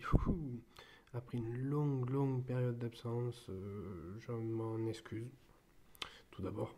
Ouh. Après une longue période d'absence, je m'en excuse, tout d'abord.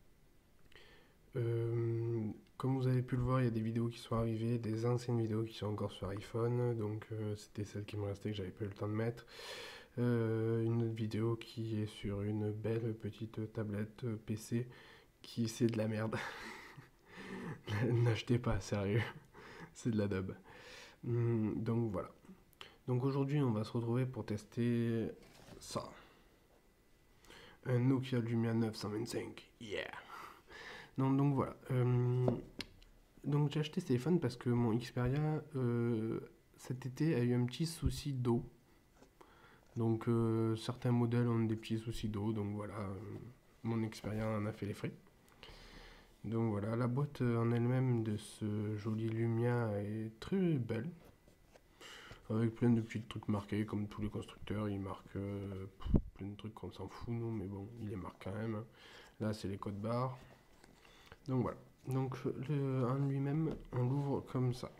Comme vous avez pu le voir, il y a des vidéos qui sont arrivées, des anciennes vidéos qui sont encore sur iPhone, donc c'était celle qui me restait que j'avais pas eu le temps de mettre. Une autre vidéo qui est sur une belle petite tablette PC qui c'est de la merde. N'achetez pas, sérieux, c'est de la dub. Donc voilà. Donc aujourd'hui, on va se retrouver pour tester ça. Un Nokia Lumia 925. Yeah! Non, donc voilà. Donc j'ai acheté ce téléphone parce que mon Xperia cet été a eu un petit souci d'eau. Donc certains modèles ont des petits soucis d'eau. Donc voilà, mon Xperia en a fait les frais. Donc voilà, la boîte en elle-même de ce joli Lumia est très belle. Avec plein de petits trucs marqués, comme tous les constructeurs, ils marquent plein de trucs qu'on s'en fout, nous, mais bon, ils les marquent quand même. Là, c'est les codes barres. Donc voilà. Donc en lui-même, on l'ouvre comme ça.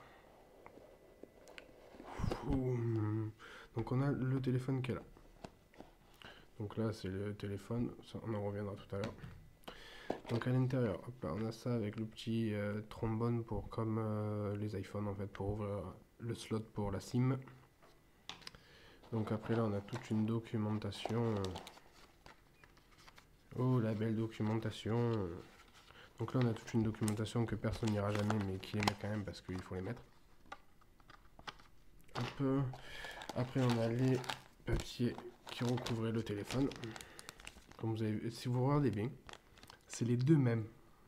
Donc on a le téléphone qui est là. Donc là, c'est le téléphone, ça, on en reviendra tout à l'heure. Donc à l'intérieur, hop là, on a ça avec le petit trombone pour comme les iPhones en fait, pour ouvrir le slot pour la SIM. Donc après là, on a toute une documentation. Oh, la belle documentation. Donc là, on a toute une documentation que personne n'ira jamais, mais qui les met quand même parce qu'il faut les mettre. Hop. Après, on a les papiers qui recouvraient le téléphone. Comme vous avez vu, si vous regardez bien, c'est les deux mêmes.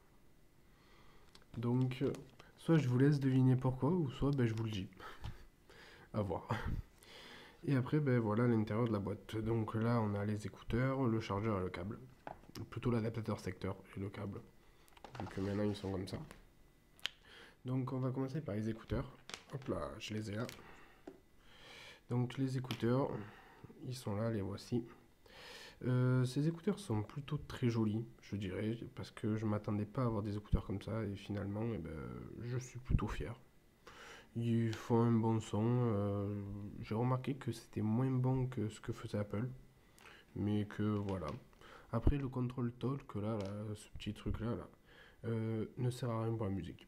Donc, soit je vous laisse deviner pourquoi, ou soit ben, je vous le dis. À voir. Et après, ben voilà l'intérieur de la boîte. Donc là, on a les écouteurs, le chargeur et le câble. Plutôt l'adaptateur secteur et le câble. Vu que maintenant ils sont comme ça. Donc on va commencer par les écouteurs. Hop là, je les ai là. Donc les écouteurs, ils sont là, les voici. Ces écouteurs sont plutôt très jolis, je dirais, parce que je m'attendais pas à avoir des écouteurs comme ça, et finalement, eh ben, je suis plutôt fier. Ils font un bon son. J'ai remarqué que c'était moins bon que ce que faisait Apple, mais que voilà. Après, le contrôle talk, là, ce petit truc-là, ne sert à rien pour la musique.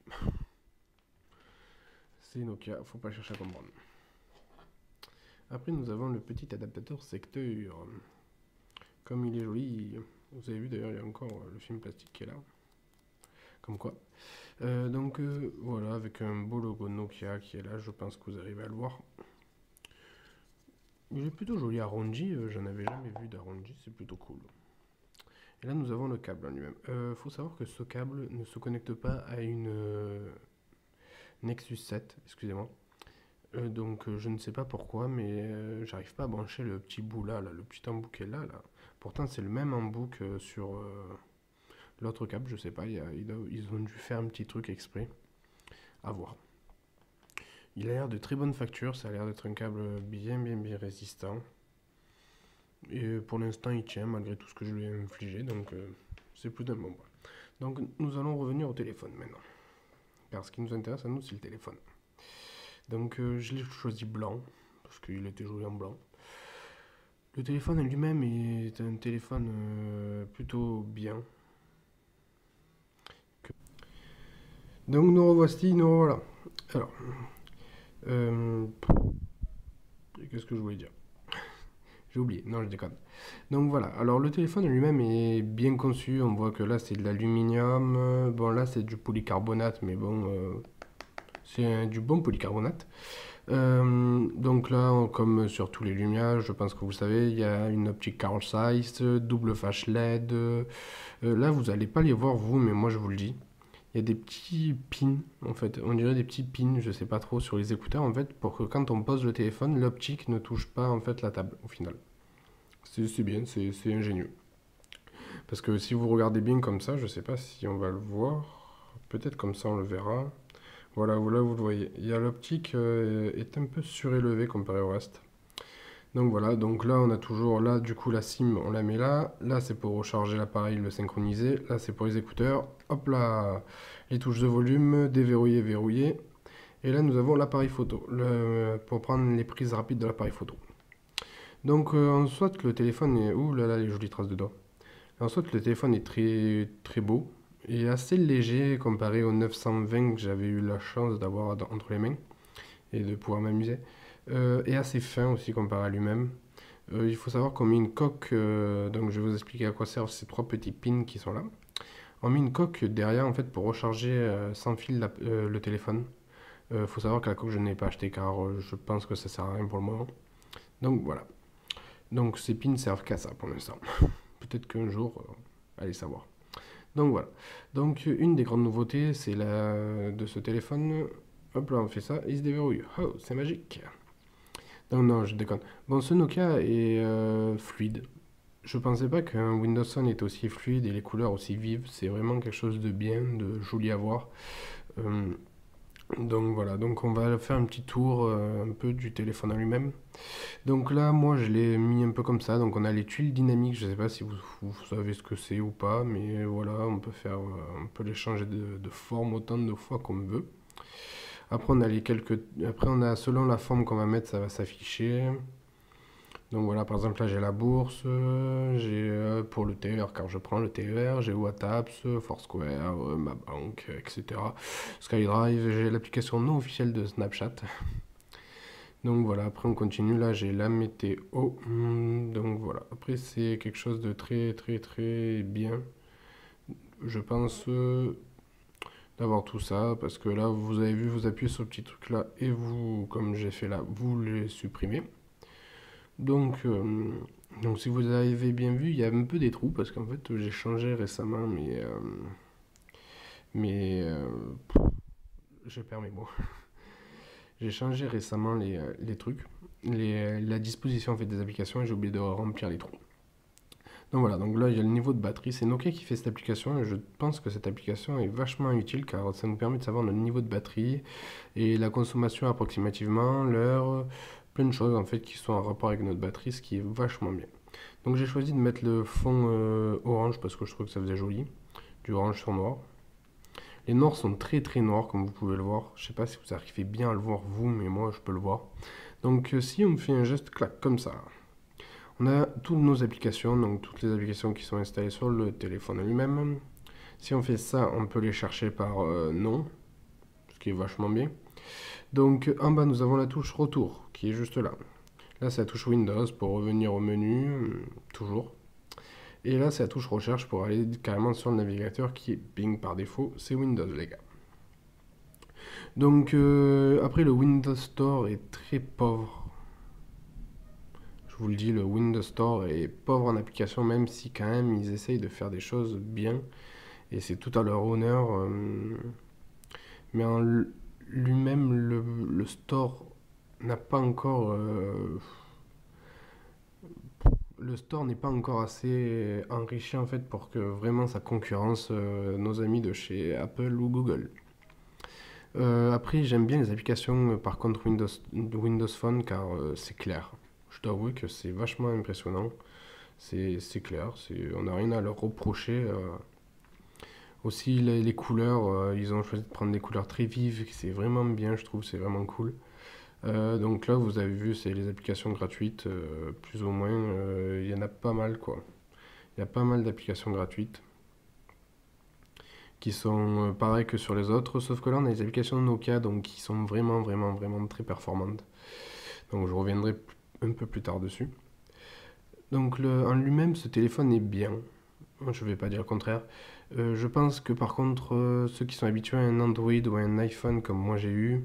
C'est Nokia, faut pas chercher à comprendre. Après, nous avons le petit adaptateur secteur. Comme il est joli, vous avez vu d'ailleurs, il y a encore le film plastique qui est là. Comme quoi. Donc voilà, avec un beau logo Nokia qui est là, je pense que vous arrivez à le voir. Il est plutôt joli arrondi, j'en avais jamais vu d'arrondi, c'est plutôt cool. Et là, nous avons le câble en lui-même. Faut savoir que ce câble ne se connecte pas à une Nexus 7, excusez-moi. Donc je ne sais pas pourquoi, mais j'arrive pas à brancher le petit bout là, le petit embout qui est là. Pourtant, c'est le même embout que sur l'autre câble, je sais pas, ils ont dû faire un petit truc exprès. À voir. Il a l'air de très bonne facture, ça a l'air d'être un câble bien résistant. Et pour l'instant, il tient malgré tout ce que je lui ai infligé, donc c'est plus d'un bon point. Donc nous allons revenir au téléphone maintenant. Car ce qui nous intéresse à nous, c'est le téléphone. Donc je l'ai choisi blanc, parce qu'il était joli en blanc. Le téléphone lui-même est un téléphone plutôt bien. Donc nous revoici, nous revoilà. Alors, qu'est-ce que je voulais dire? J'ai oublié, non je déconne. Donc voilà, alors le téléphone lui-même est bien conçu, on voit que là c'est de l'aluminium, bon là c'est du polycarbonate, mais bon, c'est du bon polycarbonate. Donc là, comme sur tous les Lumia, je pense que vous le savez, il y a une optique Carl Zeiss, double flash LED. Là, vous n'allez pas les voir vous, mais moi je vous le dis. Il y a des petits pins, en fait, on dirait des petits pins, je sais pas trop, sur les écouteurs, en fait, pour que quand on pose le téléphone, l'optique ne touche pas, en fait, la table, au final. C'est bien, c'est ingénieux. Parce que si vous regardez bien comme ça, je sais pas si on va le voir, peut-être comme ça on le verra. Voilà, là vous le voyez. Il y a l'optique est un peu surélevée comparé au reste. Donc voilà, donc là on a toujours, là du coup la SIM on la met là. Là c'est pour recharger l'appareil, le synchroniser. Là c'est pour les écouteurs. Hop là, les touches de volume, déverrouiller, verrouiller. Et là, nous avons l'appareil photo, pour prendre les prises rapides de l'appareil photo. Donc, en soit le téléphone est... Ouh là là, les jolies traces de doigts. En soit le téléphone est très, très beau et assez léger comparé au 920 que j'avais eu la chance d'avoir entre les mains et de pouvoir m'amuser. Et assez fin aussi comparé à lui-même. Il faut savoir qu'on met une coque, donc je vais vous expliquer à quoi servent ces trois petits pins qui sont là. On met une coque derrière en fait pour recharger sans fil le téléphone. Faut savoir que la coque je ne l'ai pas achetée car je pense que ça sert à rien pour le moment. Donc voilà. Donc ces pins servent qu'à ça pour l'instant. Peut-être qu'un jour, allez savoir. Donc voilà. Donc une des grandes nouveautés c'est de ce téléphone. Hop là on fait ça, il se déverrouille. Oh c'est magique. Donc non je déconne. Bon ce Nokia est fluide. Je pensais pas qu'un Windows Phone était aussi fluide et les couleurs aussi vives. C'est vraiment quelque chose de bien, de joli à voir. Euh, donc voilà, donc on va faire un petit tour un peu du téléphone en lui-même. Donc là, moi je l'ai mis un peu comme ça. Donc on a les tuiles dynamiques. Je sais pas si vous savez ce que c'est ou pas, mais voilà, on peut les changer de forme autant de fois qu'on veut. Après après on a selon la forme qu'on va mettre, ça va s'afficher. Donc voilà, par exemple là j'ai la bourse, j'ai pour le TER car je prends le TER, j'ai WhatsApp, Foursquare, ma banque, etc. SkyDrive, j'ai l'application non officielle de Snapchat. Donc voilà, après on continue, là j'ai la météo. Donc voilà, après c'est quelque chose de très très très bien. Je pense d'avoir tout ça parce que là vous avez vu, vous appuyez sur le petit truc là et vous, comme j'ai fait là, vous les supprimez. Donc, donc si vous avez bien vu, il y a un peu des trous parce qu'en fait j'ai changé récemment mais je perds mes mots. J'ai changé récemment les trucs, la disposition en fait des applications et j'ai oublié de remplir les trous. Donc voilà, donc là il y a le niveau de batterie, c'est Nokia qui fait cette application et je pense que cette application est vachement utile car ça nous permet de savoir notre niveau de batterie et la consommation approximativement, l'heure, plein de choses en fait qui sont en rapport avec notre batterie, ce qui est vachement bien. Donc j'ai choisi de mettre le fond orange parce que je trouve que ça faisait joli, du orange sur noir. Les noirs sont très très noirs comme vous pouvez le voir. Je sais pas si vous arrivez bien à le voir vous, mais moi je peux le voir. Donc si on me fait un geste clac comme ça, on a toutes nos applications, donc toutes les applications qui sont installées sur le téléphone lui-même. Si on fait ça, on peut les chercher par nom, ce qui est vachement bien. Donc en bas nous avons la touche retour qui est juste là. Là c'est la touche Windows pour revenir au menu, toujours. Et là c'est la touche recherche pour aller carrément sur le navigateur qui est Bing par défaut, c'est Windows les gars. Donc après le Windows Store est très pauvre. Je vous le dis, le Windows Store est pauvre en application même si quand même ils essayent de faire des choses bien. Et c'est tout à leur honneur. Mais en lui-même le store n'a pas encore le store n'est pas encore assez enrichi en fait pour que vraiment ça concurrence nos amis de chez Apple ou Google. Après j'aime bien les applications par contre Windows Phone car c'est clair. Je dois avouer que c'est vachement impressionnant. C'est clair, on n'a rien à leur reprocher. Aussi les couleurs, ils ont choisi de prendre des couleurs très vives, c'est vraiment bien je trouve, c'est vraiment cool. Donc là, vous avez vu, c'est les applications gratuites, plus ou moins. Il y en a pas mal, quoi. Il y a pas mal d'applications gratuites qui sont pareilles que sur les autres, sauf que là, on a des applications Nokia, donc qui sont vraiment, vraiment, vraiment très performantes. Donc je reviendrai un peu plus tard dessus. Donc en lui-même, ce téléphone est bien. Je ne vais pas dire le contraire. Je pense que par contre, ceux qui sont habitués à un Android ou à un iPhone comme moi j'ai eu,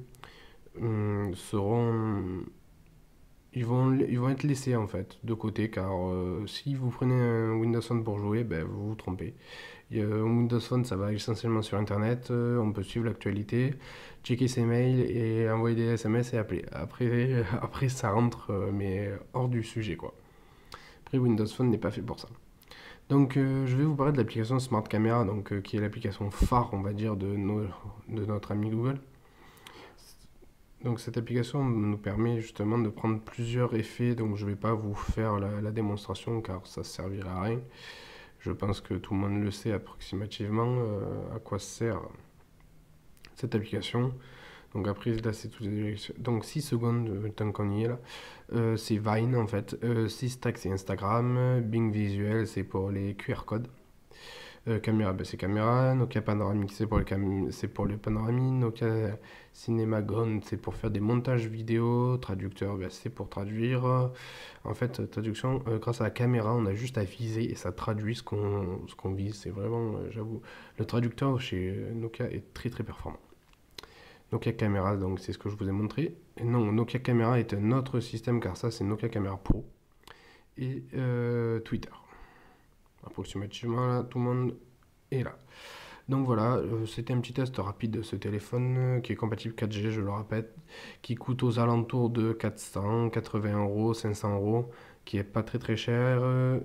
seront ils vont être laissés en fait de côté car si vous prenez un Windows Phone pour jouer, ben, vous vous trompez. Un Windows Phone ça va essentiellement sur internet, on peut suivre l'actualité, checker ses mails et envoyer des SMS et appeler. Après, après ça rentre mais hors du sujet quoi. Après Windows Phone n'est pas fait pour ça. Donc je vais vous parler de l'application Smart Camera donc, qui est l'application phare on va dire de notre ami Google. Donc cette application nous permet justement de prendre plusieurs effets, donc je ne vais pas vous faire la démonstration car ça ne servira à rien. Je pense que tout le monde le sait approximativement à quoi sert cette application. Donc après, là, c'est toutes les directions. Donc 6 secondes, tant qu'on y est là. C'est Vine en fait. 6 c'est Instagram. Bing Visuel, c'est pour les QR codes. Caméra, c'est caméra. Nokia Panoramic, c'est pour le panoramique. Nokia Cinemagone, c'est pour faire des montages vidéo. Traducteur, c'est pour traduire. En fait, traduction, grâce à la caméra, on a juste à viser et ça traduit ce qu'on vise. C'est vraiment, j'avoue, le traducteur chez Nokia est très très performant. Nokia Camera, donc c'est ce que je vous ai montré. Et non, Nokia Camera est un autre système car ça c'est Nokia Camera Pro. Et Twitter. Approximativement là, tout le monde est là. Donc voilà, c'était un petit test rapide de ce téléphone qui est compatible 4G, je le répète, qui coûte aux alentours de 480 euros, 500 euros, qui est pas très très cher.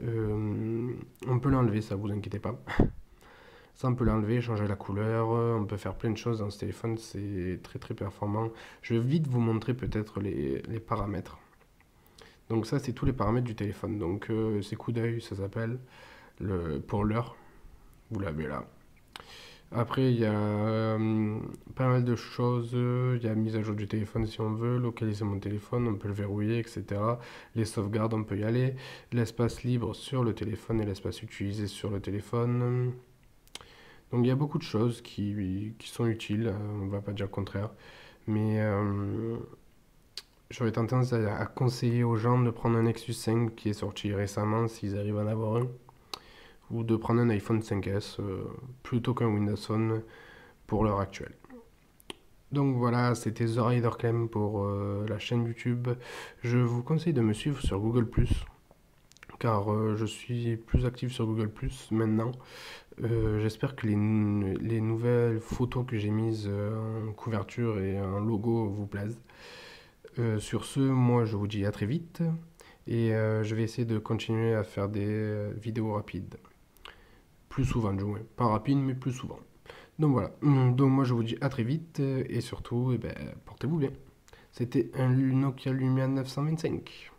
On peut l'enlever, ça vous inquiétez pas. Ça, on peut l'enlever, changer la couleur, on peut faire plein de choses dans ce téléphone, c'est très très performant. Je vais vite vous montrer peut-être les paramètres. Donc ça, c'est tous les paramètres du téléphone. Donc c'est coup d'œil, ça s'appelle, pour l'heure. Vous l'avez là. Après, il y a pas mal de choses. Il y a mise à jour du téléphone si on veut, localiser mon téléphone, on peut le verrouiller, etc. Les sauvegardes, on peut y aller. L'espace libre sur le téléphone et l'espace utilisé sur le téléphone. Donc il y a beaucoup de choses qui sont utiles, on ne va pas dire le contraire. Mais j'aurais tendance à conseiller aux gens de prendre un Nexus 5 qui est sorti récemment, s'ils arrivent à en avoir un. Ou de prendre un iPhone 5S plutôt qu'un Windows Phone pour l'heure actuelle. Donc voilà, c'était The Rider Clem pour la chaîne YouTube. Je vous conseille de me suivre sur Google+, car je suis plus actif sur Google+, maintenant. J'espère que les nouvelles photos que j'ai mises en couverture et en logo vous plaisent. Sur ce, moi je vous dis à très vite et je vais essayer de continuer à faire des vidéos rapides. Plus souvent du moins. Pas rapide mais plus souvent. Donc voilà. Donc moi je vous dis à très vite et surtout, portez-vous bien. C'était un Nokia Lumia 925.